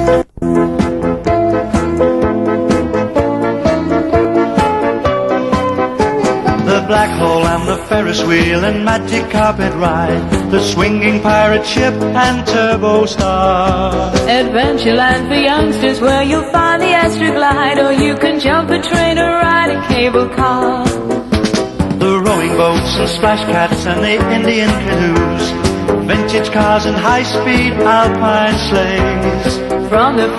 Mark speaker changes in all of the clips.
Speaker 1: The black hole and the Ferris wheel and magic carpet ride, the swinging pirate ship and turbo star.
Speaker 2: Adventureland for youngsters where you'll find the Astroglide, or you can jump a train or ride a cable car.
Speaker 1: The rowing boats and splash cats and the Indian canoes, vintage cars and high-speed alpine sleighs.
Speaker 2: From the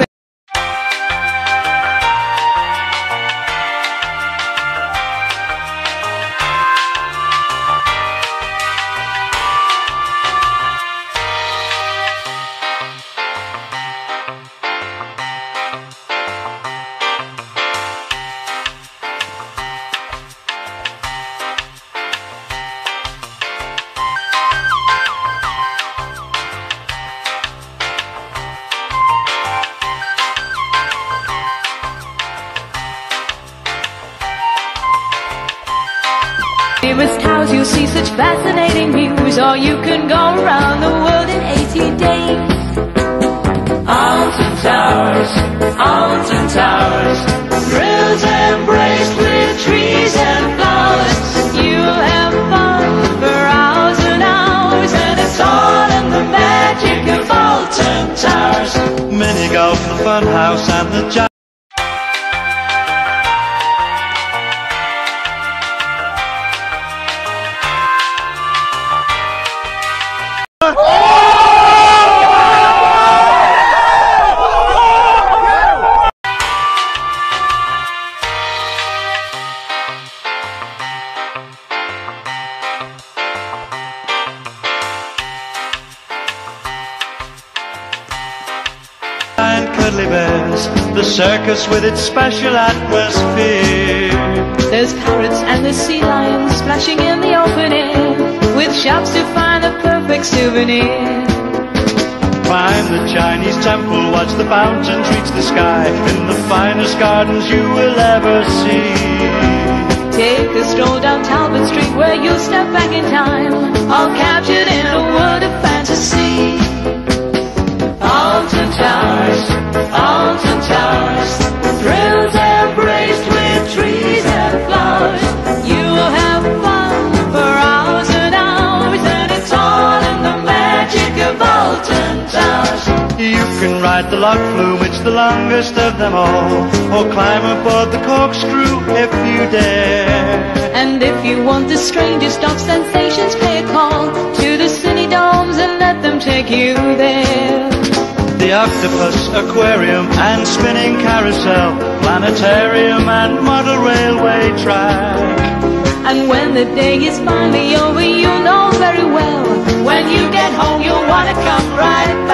Speaker 2: famous towers, you'll see such fascinating views, or you can go around the world in 80 days.
Speaker 1: Alton Towers, thrills embraced with trees and flowers.
Speaker 2: You'll have fun for hours and hours, and it's all in the magic of Alton Towers.
Speaker 1: Mini golf, the fun house and the and cuddly bears, the circus with its special atmosphere.
Speaker 2: There's parrots and the sea lions splashing in the open air, with shops to find the perfect souvenir.
Speaker 1: Climb the Chinese temple, watch the fountains reach the sky, in the finest gardens you will ever see.
Speaker 2: Take a stroll down Talbot Street where you'll step back in time, all captured in a world of fantasy.
Speaker 1: Alton Towers, thrills embraced with trees and flowers.
Speaker 2: You'll have fun for hours and hours, and it's all in the magic of Alton Towers.
Speaker 1: You can ride the log flume, it's the longest of them all, or climb aboard the corkscrew if you dare.
Speaker 2: And if you want the strangest of sensations, pay a call to the cine domes and let them take you there.
Speaker 1: The octopus aquarium and spinning carousel, planetarium and model railway track.
Speaker 2: And when the day is finally over, you'll know very well, when you get home you'll want to come right